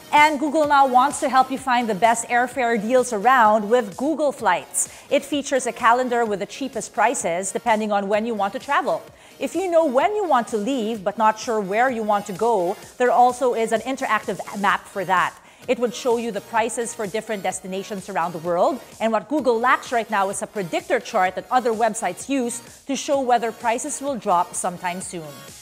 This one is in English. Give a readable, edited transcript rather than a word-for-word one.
And Google now wants to help you find the best airfare deals around with Google Flights. It features a calendar with the cheapest prices depending on when you want to travel. If you know when you want to leave but not sure where you want to go, there also is an interactive map for that. It would show you the prices for different destinations around the world. And what Google lacks right now is a predictor chart that other websites use to show whether prices will drop sometime soon.